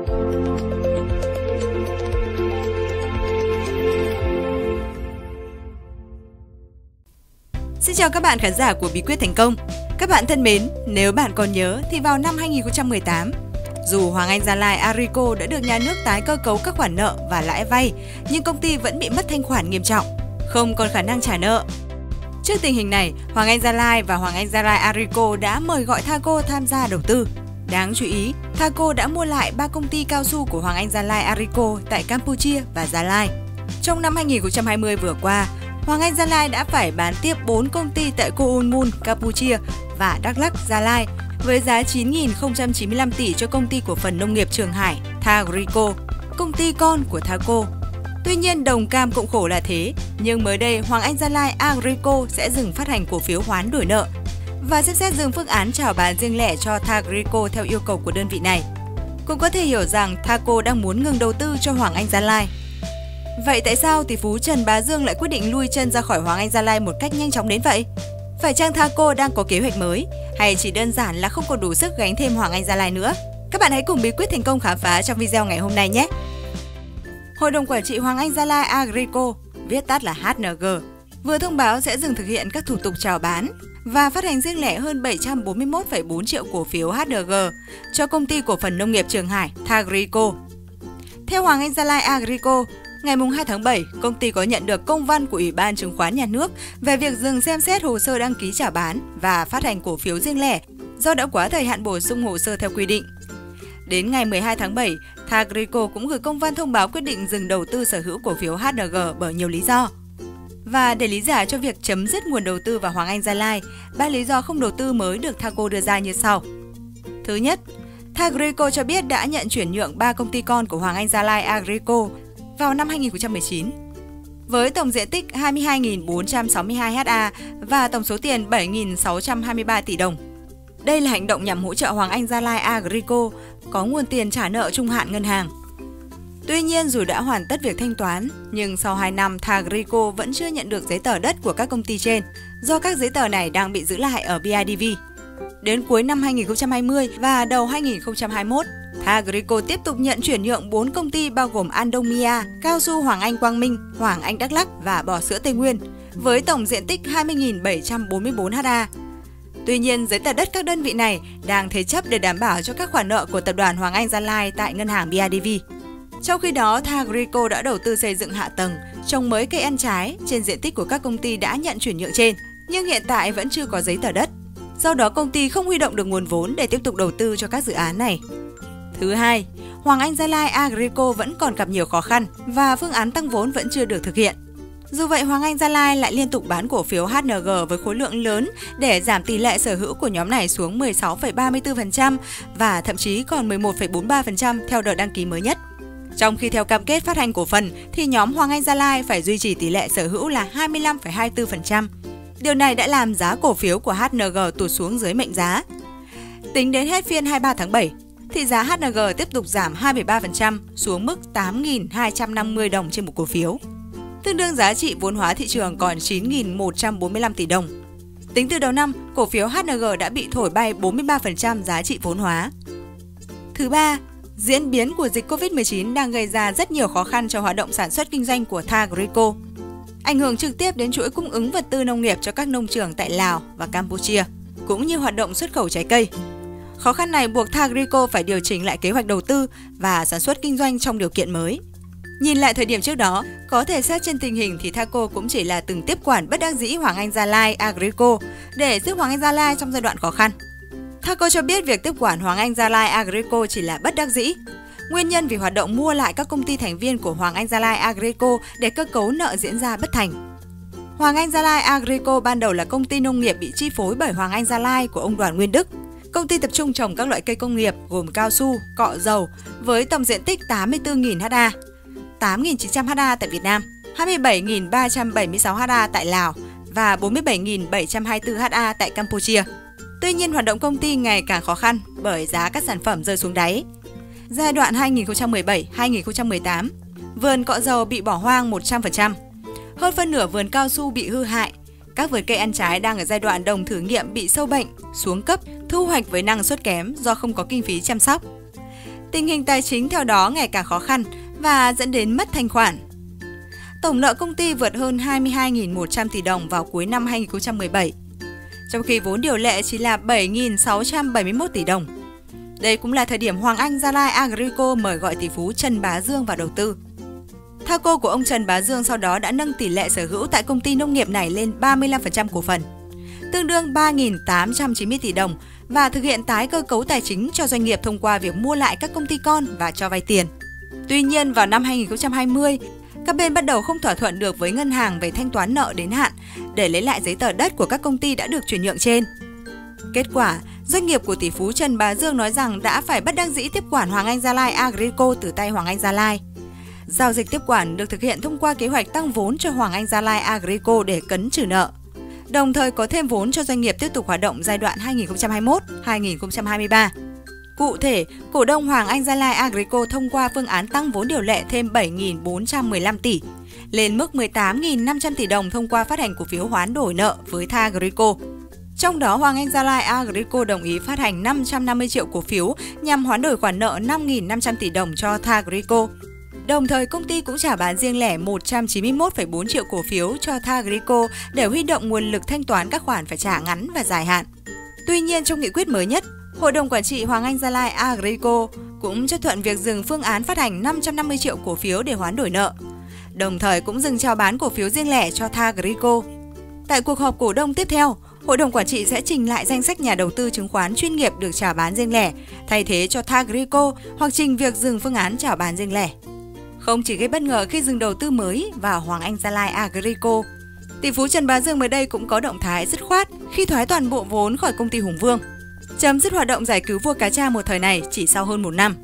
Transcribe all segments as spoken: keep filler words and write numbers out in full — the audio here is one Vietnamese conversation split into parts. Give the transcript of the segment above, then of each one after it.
Xin chào các bạn khán giả của Bí quyết thành công. Các bạn thân mến, nếu bạn còn nhớ thì vào năm hai nghìn không trăm mười tám, dù Hoàng Anh Gia Lai Agrico đã được nhà nước tái cơ cấu các khoản nợ và lãi vay, nhưng công ty vẫn bị mất thanh khoản nghiêm trọng, không còn khả năng trả nợ. Trước tình hình này, Hoàng Anh Gia Lai và Hoàng Anh Gia Lai Agrico đã mời gọi Thaco tham gia đầu tư. Đáng chú ý, Thaco đã mua lại ba công ty cao su của Hoàng Anh Gia Lai Agrico tại Campuchia và Gia Lai. Trong năm hai nghìn không trăm hai mươi vừa qua, Hoàng Anh Gia Lai đã phải bán tiếp bốn công ty tại Koun Mun, Campuchia và Đắk Lắk, Gia Lai với giá chín nghìn không trăm chín mươi lăm tỷ cho công ty cổ phần nông nghiệp Trường Hải, Thagrico, công ty con của Thaco. Tuy nhiên, đồng cam cộng khổ là thế, nhưng mới đây Hoàng Anh Gia Lai Agrico sẽ dừng phát hành cổ phiếu hoán đổi nợ và xem xét dừng phương án chào bán riêng lẻ cho Thagrico theo yêu cầu của đơn vị này. Cũng có thể hiểu rằng Thaco đang muốn ngừng đầu tư cho Hoàng Anh Gia Lai. Vậy tại sao tỷ phú Trần Bá Dương lại quyết định lui chân ra khỏi Hoàng Anh Gia Lai một cách nhanh chóng đến vậy? Phải chăng Thaco đang có kế hoạch mới hay chỉ đơn giản là không còn đủ sức gánh thêm Hoàng Anh Gia Lai nữa? Các bạn hãy cùng Bí quyết thành công khám phá trong video ngày hôm nay nhé! Hội đồng quản trị Hoàng Anh Gia Lai Agrico, viết tắt là hát en giê, vừa thông báo sẽ dừng thực hiện các thủ tục chào bán và phát hành riêng lẻ hơn bảy trăm bốn mươi mốt phẩy bốn triệu cổ phiếu hát en giê cho công ty cổ phần nông nghiệp Trường Hải, Thagrico. Theo Hoàng Anh Gia Lai Agrico, ngày hai tháng bảy, công ty có nhận được công văn của Ủy ban Chứng khoán Nhà nước về việc dừng xem xét hồ sơ đăng ký chào bán và phát hành cổ phiếu riêng lẻ do đã quá thời hạn bổ sung hồ sơ theo quy định. Đến ngày mười hai tháng bảy, Thagrico cũng gửi công văn thông báo quyết định dừng đầu tư sở hữu cổ phiếu hát en giê bởi nhiều lý do. Và để lý giải cho việc chấm dứt nguồn đầu tư vào Hoàng Anh Gia Lai, ba lý do không đầu tư mới được Thaco đưa ra như sau. Thứ nhất, Thagrico cho biết đã nhận chuyển nhượng ba công ty con của Hoàng Anh Gia Lai Agrico vào năm hai nghìn không trăm mười chín, với tổng diện tích hai mươi hai nghìn bốn trăm sáu mươi hai héc ta và tổng số tiền bảy nghìn sáu trăm hai mươi ba tỷ đồng. Đây là hành động nhằm hỗ trợ Hoàng Anh Gia Lai Agrico có nguồn tiền trả nợ trung hạn ngân hàng. Tuy nhiên, dù đã hoàn tất việc thanh toán, nhưng sau hai năm Thagrico vẫn chưa nhận được giấy tờ đất của các công ty trên, do các giấy tờ này đang bị giữ lại ở bê i đê vê. Đến cuối năm hai nghìn không trăm hai mươi và đầu hai nghìn không trăm hai mươi mốt, Thagrico tiếp tục nhận chuyển nhượng bốn công ty bao gồm Andomia, Cao su Hoàng Anh Quang Minh, Hoàng Anh Đắk Lắk và Bò sữa Tây Nguyên, với tổng diện tích hai mươi nghìn bảy trăm bốn mươi bốn héc ta. Tuy nhiên, giấy tờ đất các đơn vị này đang thế chấp để đảm bảo cho các khoản nợ của tập đoàn Hoàng Anh Gia Lai tại ngân hàng bê i đê vê. Trong khi đó, Thagrico đã đầu tư xây dựng hạ tầng, trồng mới cây ăn trái trên diện tích của các công ty đã nhận chuyển nhượng trên, nhưng hiện tại vẫn chưa có giấy tờ đất. Do đó, công ty không huy động được nguồn vốn để tiếp tục đầu tư cho các dự án này. Thứ hai, Hoàng Anh Gia Lai Agrico vẫn còn gặp nhiều khó khăn và phương án tăng vốn vẫn chưa được thực hiện. Dù vậy, Hoàng Anh Gia Lai lại liên tục bán cổ phiếu hát en giê với khối lượng lớn để giảm tỷ lệ sở hữu của nhóm này xuống mười sáu phẩy ba mươi tư phần trăm và thậm chí còn mười một phẩy bốn mươi ba phần trăm theo đợt đăng ký mới nhất. Trong khi theo cam kết phát hành cổ phần thì nhóm Hoàng Anh Gia Lai phải duy trì tỷ lệ sở hữu là hai mươi lăm phẩy hai mươi tư phần trăm. Điều này đã làm giá cổ phiếu của hát en giê tụt xuống dưới mệnh giá. Tính đến hết phiên hai mươi ba tháng bảy, thì giá hát en giê tiếp tục giảm hai phẩy ba phần trăm xuống mức tám nghìn hai trăm năm mươi đồng trên một cổ phiếu. Tương đương giá trị vốn hóa thị trường còn chín nghìn một trăm bốn mươi lăm tỷ đồng. Tính từ đầu năm, cổ phiếu hát en giê đã bị thổi bay bốn mươi ba phần trăm giá trị vốn hóa. Thứ ba, diễn biến của dịch Covid mười chín đang gây ra rất nhiều khó khăn cho hoạt động sản xuất kinh doanh của Thagrico, ảnh hưởng trực tiếp đến chuỗi cung ứng vật tư nông nghiệp cho các nông trường tại Lào và Campuchia, cũng như hoạt động xuất khẩu trái cây. Khó khăn này buộc Thagrico phải điều chỉnh lại kế hoạch đầu tư và sản xuất kinh doanh trong điều kiện mới. Nhìn lại thời điểm trước đó, có thể xét trên tình hình thì Thaco cũng chỉ là từng tiếp quản bất đắc dĩ Hoàng Anh Gia Lai Agrico để giúp Hoàng Anh Gia Lai trong giai đoạn khó khăn. Thaco cho biết việc tiếp quản Hoàng Anh Gia Lai Agrico chỉ là bất đắc dĩ. Nguyên nhân vì hoạt động mua lại các công ty thành viên của Hoàng Anh Gia Lai Agrico để cơ cấu nợ diễn ra bất thành. Hoàng Anh Gia Lai Agrico ban đầu là công ty nông nghiệp bị chi phối bởi Hoàng Anh Gia Lai của ông Đoàn Nguyên Đức. Công ty tập trung trồng các loại cây công nghiệp gồm cao su, cọ dầu với tổng diện tích tám mươi tư nghìn héc ta, tám nghìn chín trăm héc ta tại Việt Nam, hai mươi bảy nghìn ba trăm bảy mươi sáu héc ta tại Lào và bốn mươi bảy nghìn bảy trăm hai mươi tư héc ta tại Campuchia. Tuy nhiên, hoạt động công ty ngày càng khó khăn bởi giá các sản phẩm rơi xuống đáy. Giai đoạn hai nghìn không trăm mười bảy đến hai nghìn không trăm mười tám, vườn cọ dầu bị bỏ hoang một trăm phần trăm. Hơn phân nửa vườn cao su bị hư hại. Các vườn cây ăn trái đang ở giai đoạn đồng thử nghiệm bị sâu bệnh, xuống cấp, thu hoạch với năng suất kém do không có kinh phí chăm sóc. Tình hình tài chính theo đó ngày càng khó khăn và dẫn đến mất thanh khoản. Tổng nợ công ty vượt hơn hai mươi hai nghìn một trăm tỷ đồng vào cuối năm hai nghìn không trăm mười bảy, trong khi vốn điều lệ chỉ là bảy nghìn sáu trăm bảy mươi mốt tỷ đồng. Đây cũng là thời điểm Hoàng Anh Gia Lai Agrico mời gọi tỷ phú Trần Bá Dương vào đầu tư. Thaco của ông Trần Bá Dương sau đó đã nâng tỷ lệ sở hữu tại công ty nông nghiệp này lên ba mươi lăm phần trăm cổ phần, tương đương ba nghìn tám trăm chín mươi tỷ đồng, và thực hiện tái cơ cấu tài chính cho doanh nghiệp thông qua việc mua lại các công ty con và cho vay tiền. Tuy nhiên, vào năm hai nghìn không trăm hai mươi, các bên bắt đầu không thỏa thuận được với ngân hàng về thanh toán nợ đến hạn để lấy lại giấy tờ đất của các công ty đã được chuyển nhượng trên. Kết quả, doanh nghiệp của tỷ phú Trần Bá Dương nói rằng đã phải bất đắc dĩ tiếp quản Hoàng Anh Gia Lai Agrico từ tay Hoàng Anh Gia Lai. Giao dịch tiếp quản được thực hiện thông qua kế hoạch tăng vốn cho Hoàng Anh Gia Lai Agrico để cấn trừ nợ, đồng thời có thêm vốn cho doanh nghiệp tiếp tục hoạt động giai đoạn hai nghìn không trăm hai mươi mốt đến hai nghìn không trăm hai mươi ba. Cụ thể, cổ đông Hoàng Anh Gia Lai Agrico thông qua phương án tăng vốn điều lệ thêm bảy nghìn bốn trăm mười lăm tỷ, lên mức mười tám nghìn năm trăm tỷ đồng thông qua phát hành cổ phiếu hoán đổi nợ với Thagrico. Trong đó, Hoàng Anh Gia Lai Agrico đồng ý phát hành năm trăm năm mươi triệu cổ phiếu nhằm hoán đổi khoản nợ năm nghìn năm trăm tỷ đồng cho Thagrico. Đồng thời, công ty cũng trả bán riêng lẻ một trăm chín mươi mốt phẩy bốn triệu cổ phiếu cho Thagrico để huy động nguồn lực thanh toán các khoản phải trả ngắn và dài hạn. Tuy nhiên, trong nghị quyết mới nhất, Hội đồng Quản trị Hoàng Anh Gia Lai Agrico cũng chấp thuận việc dừng phương án phát hành năm trăm năm mươi triệu cổ phiếu để hoán đổi nợ, đồng thời cũng dừng chào bán cổ phiếu riêng lẻ cho Thagrico. Tại cuộc họp cổ đông tiếp theo, Hội đồng Quản trị sẽ trình lại danh sách nhà đầu tư chứng khoán chuyên nghiệp được chào bán riêng lẻ thay thế cho Thagrico, hoặc trình việc dừng phương án chào bán riêng lẻ. Không chỉ gây bất ngờ khi dừng đầu tư mới vào Hoàng Anh Gia Lai Agrico, tỷ phú Trần Bá Dương mới đây cũng có động thái dứt khoát khi thoái toàn bộ vốn khỏi công ty Hùng Vương, chấm dứt hoạt động giải cứu vua cá tra một thời này chỉ sau hơn một năm.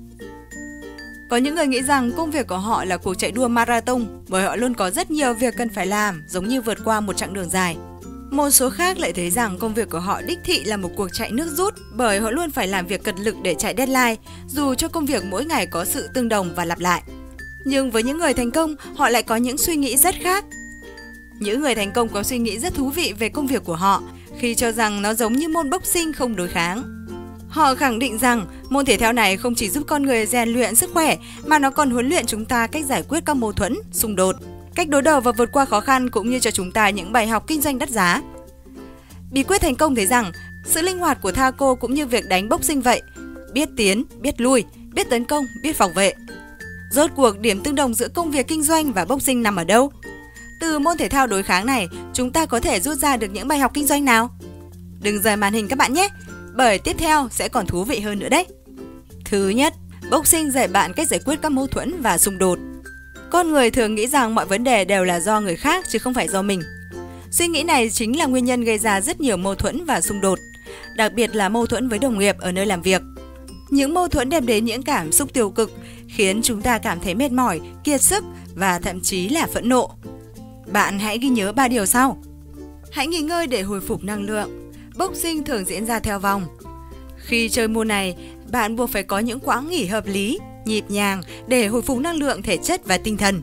Có những người nghĩ rằng công việc của họ là cuộc chạy đua marathon bởi họ luôn có rất nhiều việc cần phải làm, giống như vượt qua một chặng đường dài. Một số khác lại thấy rằng công việc của họ đích thị là một cuộc chạy nước rút bởi họ luôn phải làm việc cật lực để chạy deadline, dù cho công việc mỗi ngày có sự tương đồng và lặp lại. Nhưng với những người thành công, họ lại có những suy nghĩ rất khác. Những người thành công có suy nghĩ rất thú vị về công việc của họ khi cho rằng nó giống như môn boxing không đối kháng. Họ khẳng định rằng môn thể thao này không chỉ giúp con người rèn luyện sức khỏe mà nó còn huấn luyện chúng ta cách giải quyết các mâu thuẫn, xung đột, cách đối đầu và vượt qua khó khăn, cũng như cho chúng ta những bài học kinh doanh đắt giá. Bí quyết thành công thấy rằng sự linh hoạt của Thaco cũng như việc đánh boxing vậy, biết tiến, biết lui, biết tấn công, biết phòng vệ. Rốt cuộc điểm tương đồng giữa công việc kinh doanh và boxing nằm ở đâu? Từ môn thể thao đối kháng này, chúng ta có thể rút ra được những bài học kinh doanh nào? Đừng rời màn hình các bạn nhé, bởi tiếp theo sẽ còn thú vị hơn nữa đấy. Thứ nhất, boxing dạy bạn cách giải quyết các mâu thuẫn và xung đột. Con người thường nghĩ rằng mọi vấn đề đều là do người khác chứ không phải do mình. Suy nghĩ này chính là nguyên nhân gây ra rất nhiều mâu thuẫn và xung đột, đặc biệt là mâu thuẫn với đồng nghiệp ở nơi làm việc. Những mâu thuẫn đem đến những cảm xúc tiêu cực, khiến chúng ta cảm thấy mệt mỏi, kiệt sức và thậm chí là phẫn nộ. Bạn hãy ghi nhớ ba điều sau. Hãy nghỉ ngơi để hồi phục năng lượng. Boxing thường diễn ra theo vòng. Khi chơi môn này, bạn buộc phải có những quãng nghỉ hợp lý, nhịp nhàng để hồi phục năng lượng thể chất và tinh thần.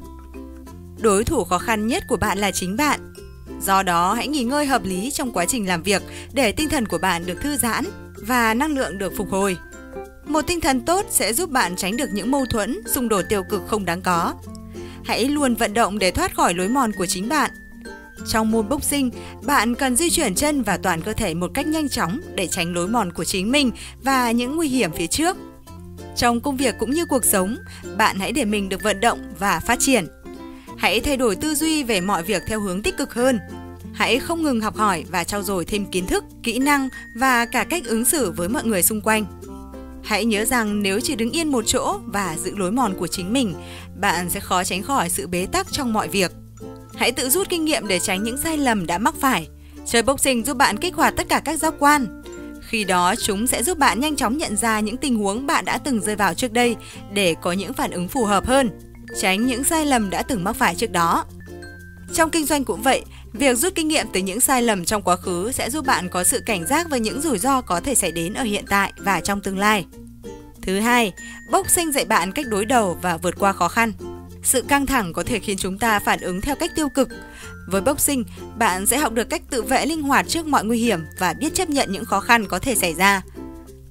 Đối thủ khó khăn nhất của bạn là chính bạn. Do đó, hãy nghỉ ngơi hợp lý trong quá trình làm việc để tinh thần của bạn được thư giãn và năng lượng được phục hồi. Một tinh thần tốt sẽ giúp bạn tránh được những mâu thuẫn, xung đột tiêu cực không đáng có. Hãy luôn vận động để thoát khỏi lối mòn của chính bạn. Trong môn boxing, bạn cần di chuyển chân và toàn cơ thể một cách nhanh chóng để tránh lối mòn của chính mình và những nguy hiểm phía trước. Trong công việc cũng như cuộc sống, bạn hãy để mình được vận động và phát triển. Hãy thay đổi tư duy về mọi việc theo hướng tích cực hơn. Hãy không ngừng học hỏi và trau dồi thêm kiến thức, kỹ năng và cả cách ứng xử với mọi người xung quanh. Hãy nhớ rằng nếu chỉ đứng yên một chỗ và giữ lối mòn của chính mình, bạn sẽ khó tránh khỏi sự bế tắc trong mọi việc. Hãy tự rút kinh nghiệm để tránh những sai lầm đã mắc phải. Chơi boxing giúp bạn kích hoạt tất cả các giác quan. Khi đó, chúng sẽ giúp bạn nhanh chóng nhận ra những tình huống bạn đã từng rơi vào trước đây để có những phản ứng phù hợp hơn, tránh những sai lầm đã từng mắc phải trước đó. Trong kinh doanh cũng vậy, việc rút kinh nghiệm từ những sai lầm trong quá khứ sẽ giúp bạn có sự cảnh giác với những rủi ro có thể xảy đến ở hiện tại và trong tương lai. Thứ hai, boxing dạy bạn cách đối đầu và vượt qua khó khăn. Sự căng thẳng có thể khiến chúng ta phản ứng theo cách tiêu cực. Với boxing, bạn sẽ học được cách tự vệ linh hoạt trước mọi nguy hiểm và biết chấp nhận những khó khăn có thể xảy ra.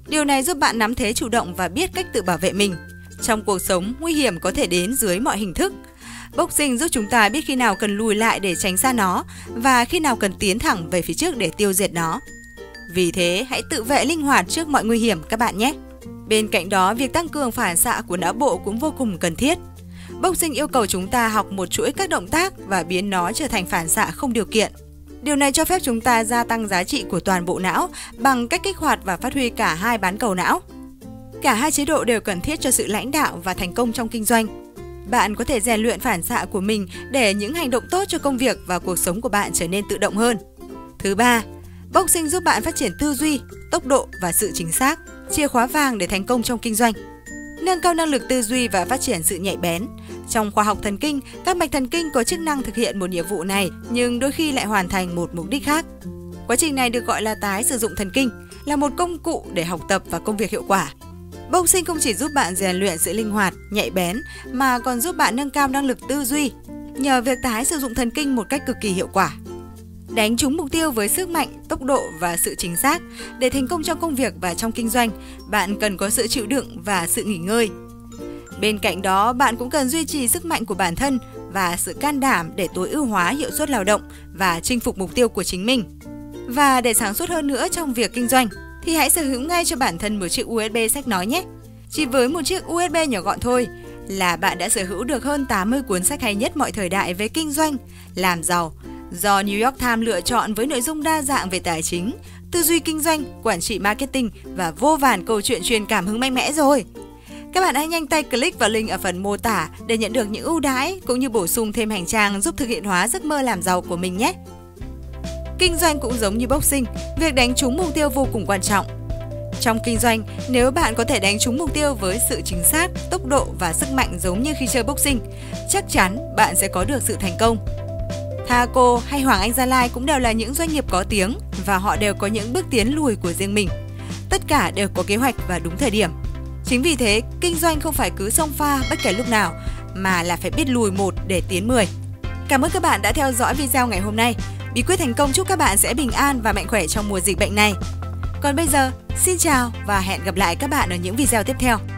Điều này giúp bạn nắm thế chủ động và biết cách tự bảo vệ mình. Trong cuộc sống, nguy hiểm có thể đến dưới mọi hình thức. Boxing giúp chúng ta biết khi nào cần lùi lại để tránh xa nó và khi nào cần tiến thẳng về phía trước để tiêu diệt nó. Vì thế, hãy tự vệ linh hoạt trước mọi nguy hiểm các bạn nhé. Bên cạnh đó, việc tăng cường phản xạ của não bộ cũng vô cùng cần thiết. Boxing yêu cầu chúng ta học một chuỗi các động tác và biến nó trở thành phản xạ không điều kiện. Điều này cho phép chúng ta gia tăng giá trị của toàn bộ não bằng cách kích hoạt và phát huy cả hai bán cầu não. Cả hai chế độ đều cần thiết cho sự lãnh đạo và thành công trong kinh doanh. Bạn có thể rèn luyện phản xạ của mình để những hành động tốt cho công việc và cuộc sống của bạn trở nên tự động hơn. Thứ ba, Boxing giúp bạn phát triển tư duy, tốc độ và sự chính xác, chìa khóa vàng để thành công trong kinh doanh. Nâng cao năng lực tư duy và phát triển sự nhạy bén. Trong khoa học thần kinh, các mạch thần kinh có chức năng thực hiện một nhiệm vụ này nhưng đôi khi lại hoàn thành một mục đích khác. Quá trình này được gọi là tái sử dụng thần kinh, là một công cụ để học tập và công việc hiệu quả. Boxing không chỉ giúp bạn rèn luyện sự linh hoạt, nhạy bén mà còn giúp bạn nâng cao năng lực tư duy nhờ việc tái sử dụng thần kinh một cách cực kỳ hiệu quả. Đánh trúng mục tiêu với sức mạnh, tốc độ và sự chính xác. Để thành công trong công việc và trong kinh doanh, bạn cần có sự chịu đựng và sự nghỉ ngơi. Bên cạnh đó, bạn cũng cần duy trì sức mạnh của bản thân và sự can đảm để tối ưu hóa hiệu suất lao động và chinh phục mục tiêu của chính mình. Và để sáng suốt hơn nữa trong việc kinh doanh, thì hãy sở hữu ngay cho bản thân một chiếc u ét bê sách nói nhé. Chỉ với một chiếc u ét bê nhỏ gọn thôi là bạn đã sở hữu được hơn tám mươi cuốn sách hay nhất mọi thời đại về kinh doanh, làm giàu, do New York Times lựa chọn với nội dung đa dạng về tài chính, tư duy kinh doanh, quản trị marketing và vô vàn câu chuyện truyền cảm hứng mạnh mẽ rồi. Các bạn hãy nhanh tay click vào link ở phần mô tả để nhận được những ưu đãi cũng như bổ sung thêm hành trang giúp thực hiện hóa giấc mơ làm giàu của mình nhé. Kinh doanh cũng giống như boxing, việc đánh trúng mục tiêu vô cùng quan trọng. Trong kinh doanh, nếu bạn có thể đánh trúng mục tiêu với sự chính xác, tốc độ và sức mạnh giống như khi chơi boxing, chắc chắn bạn sẽ có được sự thành công. Thaco hay Hoàng Anh Gia Lai cũng đều là những doanh nghiệp có tiếng và họ đều có những bước tiến lùi của riêng mình. Tất cả đều có kế hoạch và đúng thời điểm. Chính vì thế, kinh doanh không phải cứ xông pha bất kể lúc nào, mà là phải biết lùi một để tiến mười. Cảm ơn các bạn đã theo dõi video ngày hôm nay. Bí quyết thành công chúc các bạn sẽ bình an và mạnh khỏe trong mùa dịch bệnh này. Còn bây giờ, xin chào và hẹn gặp lại các bạn ở những video tiếp theo.